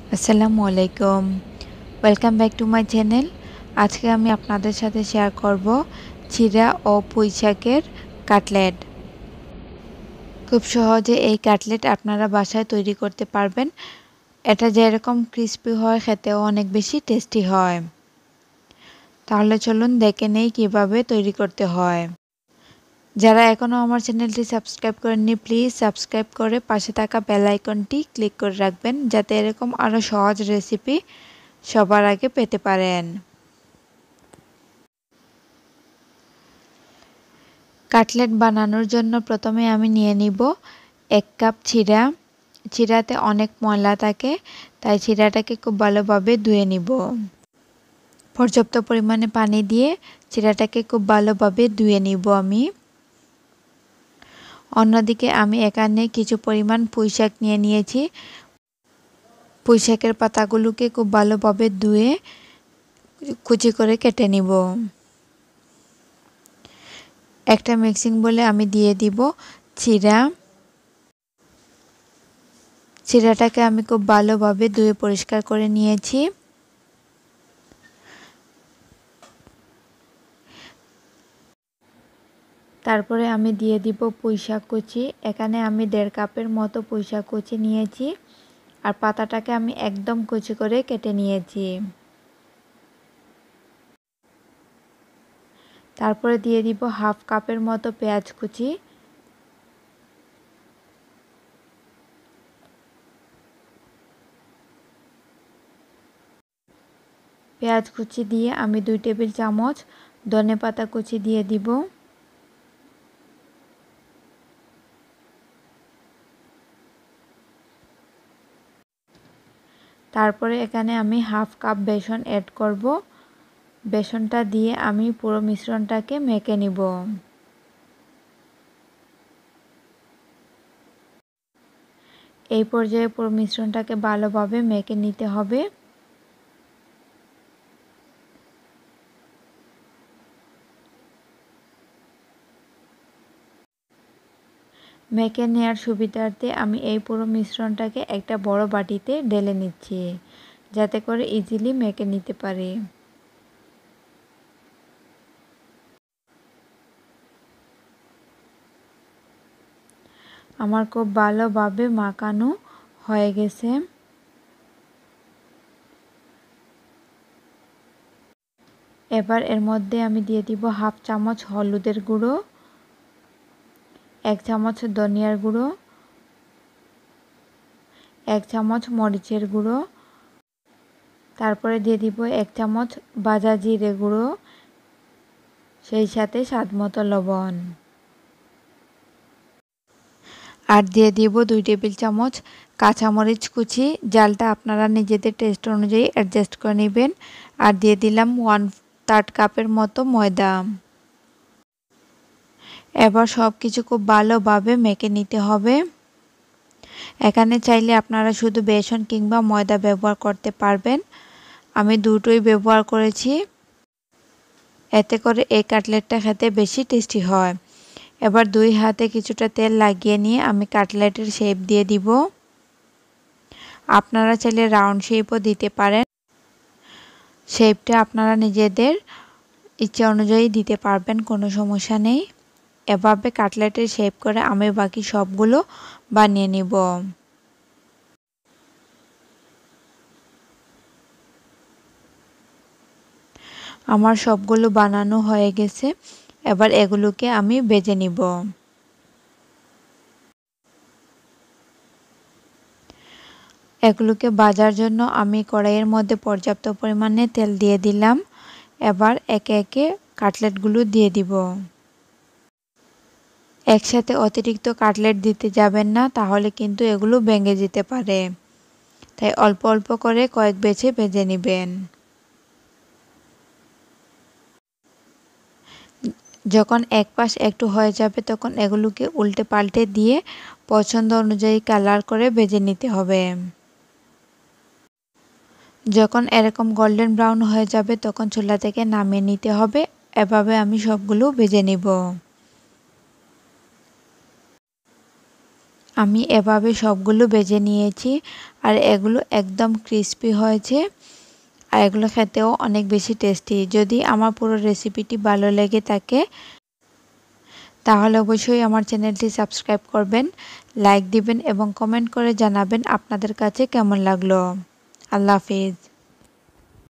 আসসালামু আলাইকুম। Welcome back to my channel. আজকে আমি আপনাদের সাথে শেয়ার করব চিড়া ও পুঁই শাকের কাটলেট। খুব সহজে এই কাটলেট আপনারা বাসায় তৈরি করতে পারবেন। এটা যেরকম ক্রিস্পি হয় খেতেও অনেক বেশি টেস্টি হয়। তাহলে চলুন দেখে নেই কিভাবে তৈরি করতে হয়। যারা এখনও আমার চ্যানেলটি সাবস্ক্রাইব করেননি প্লিজ সাবস্ক্রাইব করে পাশে থাকা বেল আইকনটি ক্লিক করে রাখবেন যাতে এরকম আরও সহজ রেসিপি সবার আগে পেতে পারেন। কাটলেট বানানোর জন্য প্রথমে আমি নিয়ে নিব 1 কাপ চিড়া। চিড়াতে অনেক ময়লা থাকে, তাই চিড়াটাকে খুব ভালোভাবে ধুয়ে নিব। পর্যাপ্ত পরিমাণে পানি দিয়ে চিড়াটাকে খুব ভালোভাবে ধুয়ে নিব আমি। অন্যদিকে আমি এখানে কিছু পরিমাণ পুঁই শাক নিয়ে নিয়েছি। পুঁই শাকের পাতাগুলোকে খুব ভালোভাবে ধুয়ে কুচি করে কেটে নিব। একটা মিক্সিং বলে আমি দিয়ে দিব চিড়া। চিড়াটাকে আমি খুব ভালোভাবে ধুয়ে পরিষ্কার করে নিয়েছি। তারপরে আমি দিয়ে দিব পুঁই শাক কুচি। এখানে আমি 1.5 কাপের মতো পুঁই শাক কুচি নিয়েছি আর পাতাটাকে আমি একদম কুচি করে কেটে নিয়েছি। তারপরে দিয়ে দিব 1/2 কাপের মতো পেঁয়াজ কুচি। পেঁয়াজ কুচি দিয়ে আমি 2 টেবিল চামচ ধনেপাতা কুচি দিয়ে দিব। তারপরে এখানে আমি 1/2 কাপ বেসন অ্যাড করব। বেসনটা দিয়ে আমি পুরো মিশ্রণটাকে মেখে নিব। এই পর্যায়ে পুরো মিশ্রণটাকে ভালোভাবে মেখে নিতে হবে। মেখে নেওয়ার সুবিধার্থে আমি এই পুরো মিশ্রণটাকে একটা বড় বাটিতে ঢেলে নিচ্ছি, যাতে করে ইজিলি মেখে নিতে পারি। আমার খুব ভালোভাবে মাখানো হয়ে গেছে। এবার এর মধ্যে আমি দিয়ে দিব 1/2 চামচ হলুদের গুঁড়ো, 1 চামচ ধনিয়ার গুঁড়ো, 1 চামচ মরিচের গুঁড়ো, তারপরে দিয়ে দিব 1 চামচ ভাজা জিরে গুঁড়ো, সেই সাথে স্বাদমতো লবণ। আর দিয়ে দিব 2 টেবিল চামচ কাঁচামরিচ কুচি। জালটা আপনারা নিজেদের টেস্ট অনুযায়ী অ্যাডজাস্ট করে নেবেন। আর দিয়ে দিলাম 1/3 কাপের মতো ময়দা। এবার সব কিছু খুব ভালোভাবে মেখে নিতে হবে। এখানে চাইলে আপনারা শুধু বেসন কিংবা ময়দা ব্যবহার করতে পারবেন। আমি দুটোই ব্যবহার করেছি, এতে করে এই কাটলেটটা খেতে বেশি টেস্টি হয়। এবার 2 হাতে কিছুটা তেল লাগিয়ে নিয়ে আমি কাটলেটের শেপ দিয়ে দিব। আপনারা চাইলে রাউন্ড শেপও দিতে পারেন। শেপটা আপনারা নিজেদের ইচ্ছা অনুযায়ী দিতে পারবেন, কোনো সমস্যা নেই। এভাবে কাটলেটের শেপ করে আমি বাকি সবগুলো বানিয়ে নিব। আমার সবগুলো বানানো হয়ে গেছে। এবার এগুলোকে আমি ভেজে নিব। এগুলোকে ভাজার জন্য আমি কড়াইয়ের মধ্যে পর্যাপ্ত পরিমাণে তেল দিয়ে দিলাম। এবার একে একে কাটলেটগুলো দিয়ে দিব। একসাথে অতিরিক্ত কাটলেট দিতে যাবেন না, তাহলে কিন্তু এগুলো ভেঙে যেতে পারে। তাই অল্প অল্প করে কয়েক বেছে ভেজে নেবেন। যখন এক পাশ একটু হয়ে যাবে তখন এগুলোকে উল্টে পাল্টে দিয়ে পছন্দ অনুযায়ী কালার করে ভেজে নিতে হবে। যখন এরকম গোল্ডেন ব্রাউন হয়ে যাবে তখন চুলা থেকে নামিয়ে নিতে হবে। এভাবে আমি সবগুলো ভেজে নিব। আমি এভাবে সবগুলো ভেজে নিয়েছি আর এগুলো একদম ক্রিস্পি হয়েছে আর এগুলো খেতেও অনেক বেশি টেস্টি। যদি আমার পুরো রেসিপিটি ভালো লেগে থাকে তাহলে অবশ্যই আমার চ্যানেলটি সাবস্ক্রাইব করবেন, লাইক দিবেন এবং কমেন্ট করে জানাবেন আপনাদের কাছে কেমন লাগলো। আল্লাহ হাফেজ।